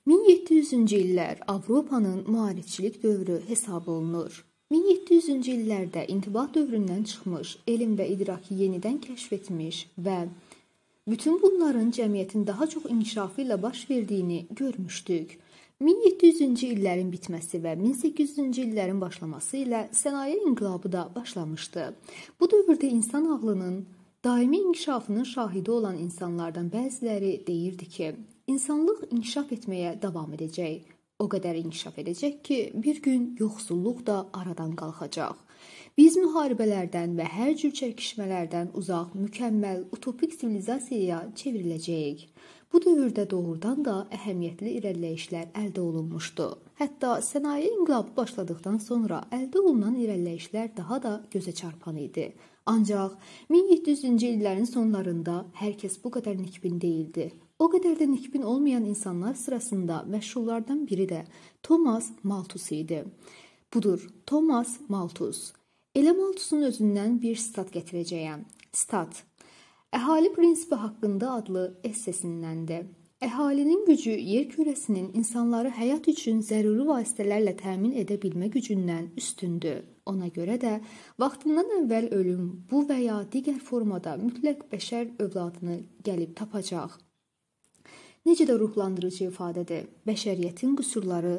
1700-cü illər Avropanın maarifçilik dövrü hesab olunur. 1700-cü illərdə intibah dövründən çıxmış, elm və idraki yenidən kəşf etmiş və bütün bunların cəmiyyətin daha çox inkişafı ilə baş verdiyini görmüşdük. 1700-cü illərin bitməsi və 1800-cü illərin başlaması ilə sənaye inqilabı da başlamışdı. Bu dövrdə insan ağlının daimi inkişafının şahidi olan insanlardan bəziləri deyirdi ki, insanlıq inkişaf etməyə davam edəcək. O qədər inkişaf edəcək ki, bir gün yoxsulluq da aradan qalxacaq. Biz müharibələrdən və hər cür çəkişmələrdən uzaq, mükəmməl, utopik sivilizasiyaya çevriləcəyik. Bu dövrdə doğrudan da əhəmiyyətli irəliləyişlər əldə olunmuşdu. Hətta sənaye inqilabı başladıqdan sonra əldə olunan irəliləyişlər daha da gözə çarpan idi. Ancaq 1700-cü illərin sonlarında hər kəs bu qədər nikbin değildi. O qədər də nikbin olmayan insanlar sırasında məşhurlardan biri də Thomas Malthus idi. Budur, Thomas Malthus. Elə Malthusun özündən bir stat gətirəcəyəm. Stat. Əhali prinsipi haqqında adlı essesindəndir. Əhalinin gücü yer kürəsinin insanları həyat üçün zəruri vasitələrlə təmin edə bilmə gücündən üstündür. Ona görə də vaxtından əvvəl ölüm bu və ya digər formada mütləq bəşər övladını gəlib tapacaq. Necə də ruhlandırıcı ifadədir. Bəşəriyyətin qüsurları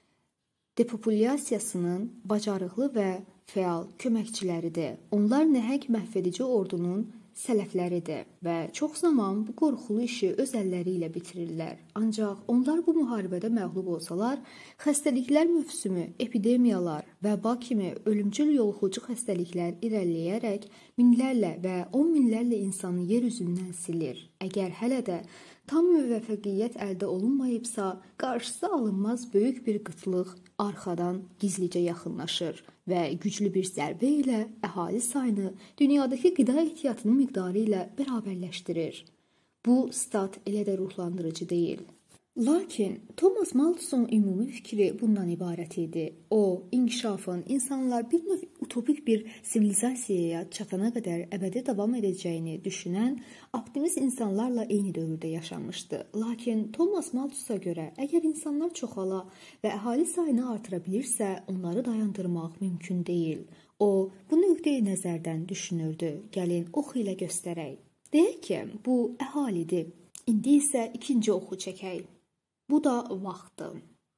depopulyasiyasının bacarıqlı və fəal köməkçiləridir. Onlar nəhəng məhvedici ordunun sələfləridir və çox zaman bu qorxulu işi öz əlləri ilə bitirirlər. Ancaq onlar bu müharibədə məğlub olsalar, xəstəliklər mövsümü, epidemiyalar, vəba kimi ölümcül yoluxucu xəstəliklər irəliləyərək minlərlə və 10 minlərlə insanı yer üzündən silir. Əgər hələ də tam müvəffəqiyyət əldə olunmayıbsa, qarşısı alınmaz böyük bir qıtlıq arxadan gizlicə yaxınlaşır və güclü bir zərbə ilə əhali sayını dünyadakı qida ehtiyatının miqdarı ilə bərabərləşdirir. Bu stat elə də ruhlandırıcı deyil. Lakin Thomas Malthus'un ümumi fikri bundan ibarət idi. O, inkişafın insanlar bir növ utopik bir sivilizasiyaya çatana qədər əbədi davam edəcəyini düşünən optimist insanlarla eyni dövrdə yaşamışdı. Lakin Thomas Malthus'a görə əgər insanlar çoxala və əhali sayını artıra bilirsə, onları dayandırmaq mümkün deyil. O, bu nöqteyi nəzərdən düşünürdü. Gəlin ox ilə göstərək. Deyək ki, bu əhalidir. İndi isə ikinci oxu çəkək. Bu da vaxtdır.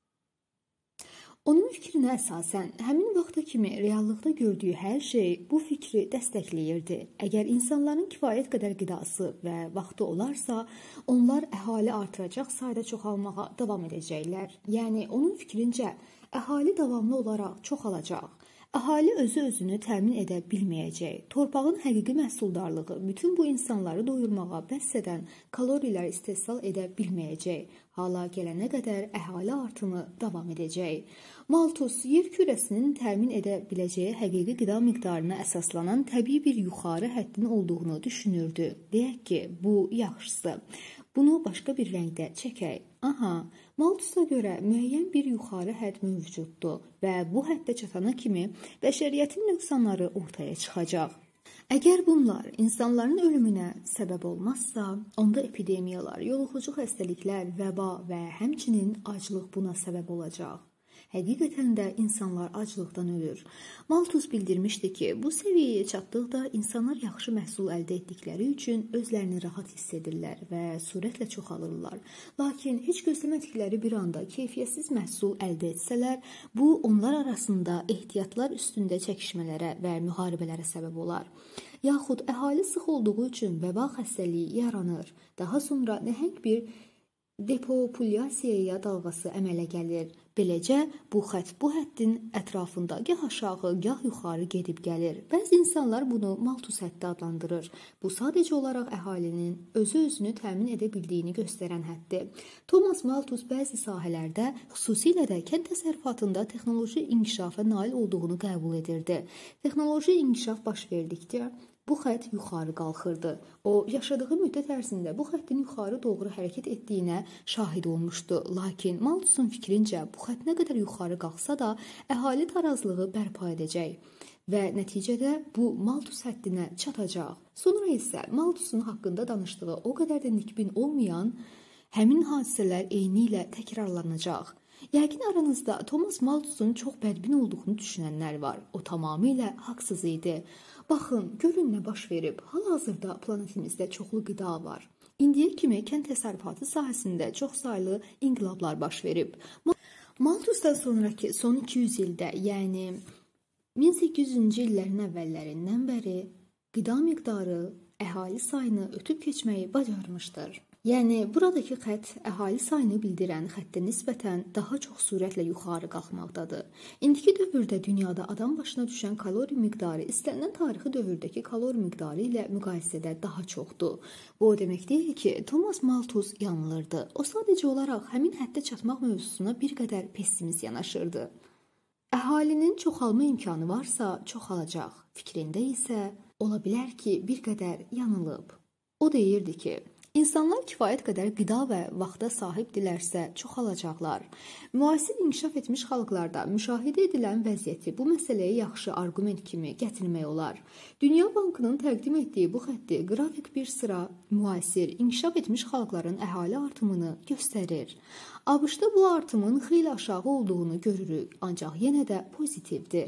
Onun fikrinə əsasən, həmin vaxta kimi reallıqda gördüyü hər şey bu fikri dəstəkləyirdi. Əgər insanların kifayət qədər qidası və vaxtı olarsa, onlar əhali artıracaq sayda çoxalmağa davam edəcəklər. Yəni, onun fikrincə, əhali davamlı olaraq çoxalacaq. Əhali özü-özünü təmin edə bilməyəcək. Torpağın həqiqi məhsuldarlığı bütün bu insanları doyurmağa bəs edən kalorilər istehsal edə bilməyəcək. Hala gələnə qədər əhali artımı davam edəcək. Malthus yer kürəsinin təmin edə biləcəyi həqiqi qida miqdarına əsaslanan təbii bir yuxarı həddin olduğunu düşünürdü. Deyək ki, bu yaxşısı. Bunu başqa bir rəngdə çəkək. Aha, Malthus'a görə müəyyən bir yuxarı hədd mövcuddur və bu həddə çatana kimi bəşəriyyətin nöqsanları ortaya çıxacaq. Əgər bunlar insanların ölümünə səbəb olmazsa, onda epidemiyalar, yoluxucu xəstəliklər, vəba və həmçinin aclıq buna səbəb olacaq. Həqiqətən də insanlar aclıqdan ölür. Malthus bildirmişdi ki, bu səviyyəyə çatdıqda insanlar yaxşı məhsul əldə etdikləri üçün özlərini rahat hiss edirlər və sürətlə çoxalırlar. Lakin heç gözləmədikləri bir anda keyfiyyətsiz məhsul əldə etsələr, bu onlar arasında ehtiyatlar üstündə çəkişmələrə və müharibələrə səbəb olar. Yaxud əhali sıx olduğu üçün vəba xəstəliyi yaranır. Daha sonra nəhəng bir depopulyasiyaya dalğası əmələ gəlir. Beləcə, bu xətt bu həddin ətrafında gah aşağı, gah yuxarı gedib gəlir. Bəzi insanlar bunu Malthus həddi adlandırır. Bu sadəcə olaraq əhalinin özü-özünü təmin edə bildiyini göstərən həddir. Thomas Malthus bəzi sahələrdə, xüsusilə də kənd təsərrüfatında texnoloji inkişafa nail olduğunu qəbul edirdi. Texnoloji inkişaf baş verdikcə bu xətt yuxarı qalxırdı. O, yaşadığı müddət ərzində bu xəttin yuxarı doğru hərəkət etdiyinə şahid olmuşdu. Lakin Malthus'un fikrincə bu xətt nə qədər yuxarı qalxsa da əhali tarazlığı bərpa edəcək və nəticədə bu Malthus həddinə çatacaq. Sonra isə Malthus'un haqqında danışdığı o qədər də nikbin olmayan həmin hadisələr eyni ilə təkrarlanacaq. Yəqin aranızda Thomas Malthus'un çox bədbin olduğunu düşünənlər var. O tamamilə haqsız idi. Baxın, görün nə baş verib. Hal-hazırda planetimizdə çoxlu qida var. İndiyə kimi kənd təsərrüfatı sahəsində çox saylı inqilablar baş verib. Malthus'dan sonraki son 200 ildə, yəni 1800-cü illərin əvvəllərindən bəri qida miqdarı əhali sayını ötüb keçməyi bacarmışdır. Yəni, buradakı xətt əhali sayını bildirən xəttə nisbətən daha çox sürətlə yuxarı qalxmaqdadır. İndiki dövrdə dünyada adam başına düşən kalori miqdarı istənilən tarixi dövrdəki kalori miqdarı ilə müqayisədə daha çoxdur. Bu o demək deyil ki, Thomas Malthus yanılırdı. O sadəcə olaraq həmin həddə çatmaq mövzusuna bir qədər pessimist yanaşırdı. Əhalinin çoxalma imkanı varsa çoxalacaq. Fikrində isə ola bilər ki, bir qədər yanılıb. O deyirdi ki, İnsanlar kifayət qədər qida və vaxta sahibdirlərsə çoxalacaqlar. Müasir inkişaf etmiş xalqlarda müşahidə edilən vəziyyəti bu məsələyə yaxşı arqument kimi gətirmək olar. Dünya Bankının təqdim etdiyi bu xətti qrafik bir sıra müasir inkişaf etmiş xalqların əhali artımını göstərir. ABŞ-da bu artımın xeyli aşağı olduğunu görürük, ancaq yenə də pozitivdir.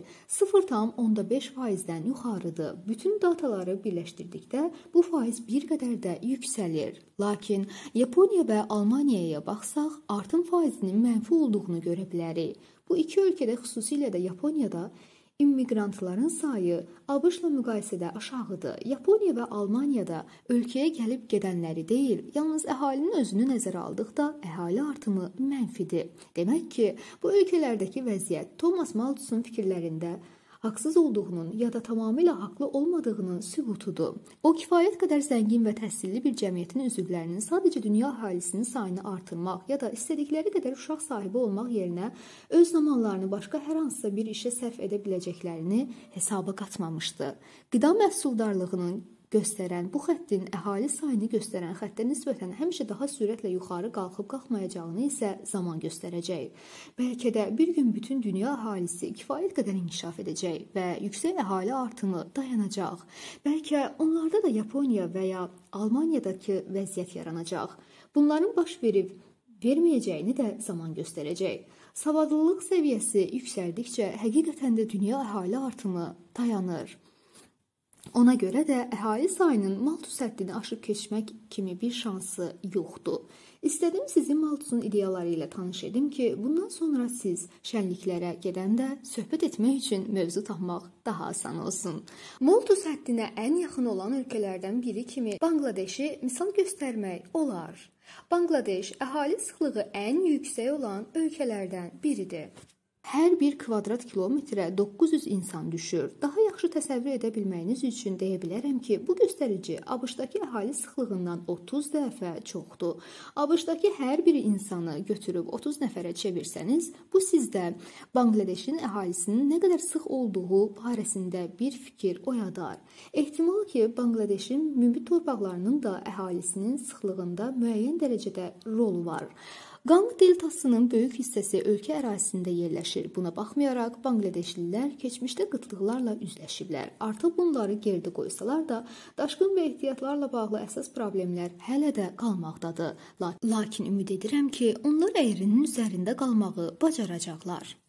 0,5%-dən yuxarıdır. Bütün dataları birləşdirdikdə bu faiz bir qədər də yüksəlir. Lakin Yaponiya və Almaniyaya baxsaq, artım faizinin mənfi olduğunu görə bilərik. Bu iki ölkədə, xüsusilə də Yaponiyada immiqrantların sayı ABŞ-la müqayisədə aşağıdır. Yaponiya və Almaniyada ölkəyə gəlib gedənləri deyil, yalnız əhalinin özünü nəzərə aldıqda əhali artımı mənfidir. Demək ki, bu ölkələrdəki vəziyyət Thomas Malthus'un fikirlərində haqsız olduğunun ya da tamamilə haqlı olmadığının sübutudur. O, kifayət qədər zəngin və təhsilli bir cəmiyyətin üzvlərinin sadəcə dünya əhalisinin sayını artırmaq ya da istədikləri qədər uşaq sahibi olmaq yerinə öz zamanlarını başqa hər hansısa bir işə sərf edə biləcəklərini hesaba qatmamışdı. Qida məhsuldarlığının göstərən bu xəttin əhali sayını göstərən xəttə nisbətən həmişə daha sürətlə yuxarı qalxıb-qalxmayacağını isə zaman göstərəcək. Bəlkə də bir gün bütün dünya əhalisi kifayət qədər inkişaf edəcək və yüksək əhali artımı dayanacaq. Bəlkə onlarda da Yaponiya və ya Almaniyadakı vəziyyət yaranacaq. Bunların baş verməyəcəyini də zaman göstərəcək. Savadlılıq səviyyəsi yüksəldikcə həqiqətən də dünya əhali artımı dayanır. Ona görə də əhali sayının Malthus həddini aşıb keçmək kimi bir şansı yoxdur. İstədim sizi Malthus'un ideyaları ilə tanış edim ki, bundan sonra siz şənliklərə gedəndə söhbət etmək üçün mövzu tapmaq daha asan olsun. Malthus həddinə ən yaxın olan ölkələrdən biri kimi Bangladeşi misal göstərmək olar. Bangladeş əhali sıxlığı ən yüksək olan ölkələrdən biridir. Hər bir kvadrat kilometrə 900 insan düşür. Daha yaxşı təsəvvür edə bilməyiniz üçün deyə bilərəm ki, bu göstərici ABŞ-dakı əhali sıxlığından 30 dəfə çoxdur. ABŞ-dakı hər bir insanı götürüb 30 nəfərə çevirsəniz, bu sizdə Bangladeşin əhalisinin nə qədər sıx olduğu barəsində bir fikir oyadar. Ehtimal ki, Bangladeşin mümbit torpaqlarının da əhalisinin sıxlığında müəyyən dərəcədə rolu var. Qang deltasının böyük hissəsi ölkə ərazisində yerləşir. Buna baxmayaraq, Bangladeşlilər keçmişdə qıtlıqlarla üzləşiblər. Artıq bunları geridə qoysalar da, daşqın və ehtiyatlarla bağlı əsas problemlər hələ də qalmaqdadır. Lakin ümid edirəm ki, onlar əyrinin üzərində qalmağı bacaracaqlar.